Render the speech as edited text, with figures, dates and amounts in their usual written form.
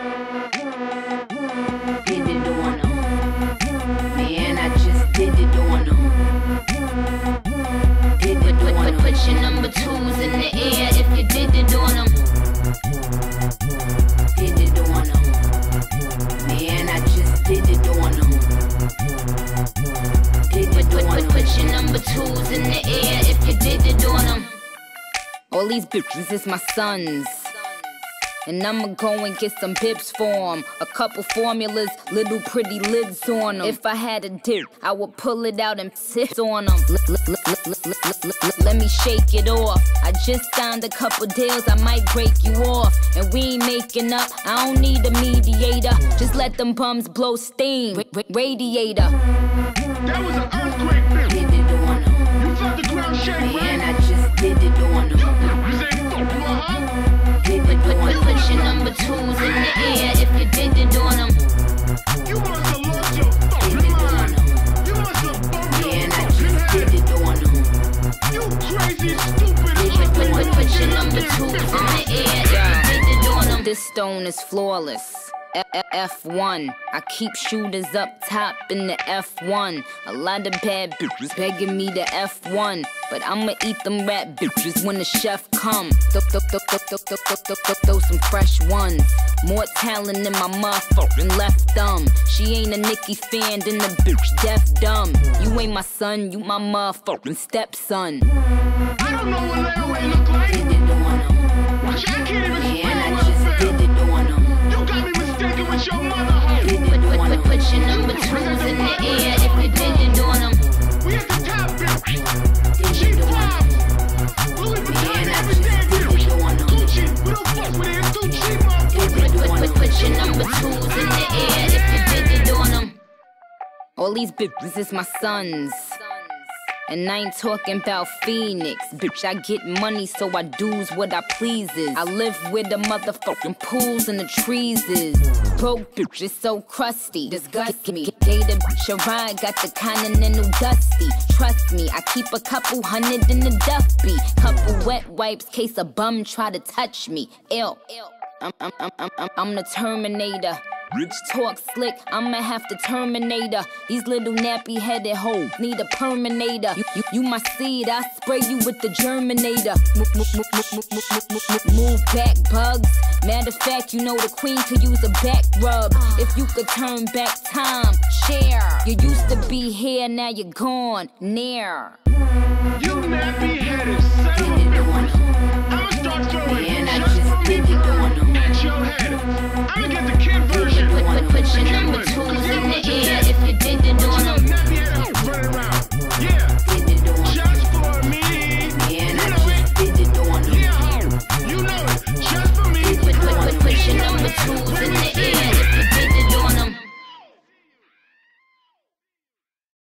Did it on them. Man, I just did it on them. Did it on them. Put your number twos in the air if you did it on them. Did it on them. Man, I just did it on them. Put your number twos in the air if you did it on them. All these bitches is my sons, and I'ma go and get some bips for 'em. A couple formulas, little pretty lids on them. If I had a dip, I would pull it out and sit on them. Let me shake it off. I just signed a couple deals, I might break you off. And we ain't making up, I don't need a mediator. Just let them bums blow steam, radiator. That was an earthquake, bitch. Did it on them. You felt the ground shake, right? Man, I just did it on them. You say fuck you, huh? Did it on them. Put your number twos in the air if you did it on them. You must have lost your fucking mind. You must have bumped your Man, I fucking just head. did it on them. You crazy, stupid, Put your number twos in the air if you did it on them. This stone is flawless. F1. I keep shooters up top in the F1. A lot of bad bitches begging me to F1, but I'ma eat them rap bitches when the chef come. Throw some fresh ones. More talent in my motherfucking left thumb. She ain't a Nicki fan, then the bitch deaf dumb. You ain't my son, you my motherfucking stepson. I don't know what layaway look like. Did it on them. Watch, I can't even Man, spell I what just I did feel. it on them. You got me mistaken with your mother, hoe. Put your number twos in the air if you did it on them. We at the top, bitch. She fly. Louis Vuitton, Man, I every just day, did bitch. it on them. Gucci, we don't fuck with it. It's too cheap, motherfucker. Put your number twos in the air if you did it on them. All these bitches is my sons, and I ain't talking about Phoenix. Bitch, I get money, so I do's what I pleases. I live where the motherfucking pools and the trees is. Broke bitch is so crusty, disgust me. Gator bitch, a ride, got the continental dusty. Trust me, I keep a couple hundred in the duffy. Couple wet wipes, case a bum try to touch me. Ill. I'm the Terminator. Rich talk slick, I'ma have to terminate her. These little nappy-headed hoes need a perminator. You my seed, I spray you with the germinator. Move back, bugs. Matter of fact, you know the queen could use a back rub. If you could turn back time, share. You used to be here, now you're gone, near. You nappy-headed son of a bitch. I'ma start throwing Man, I just just for me did it on them. at your head. I'ma get the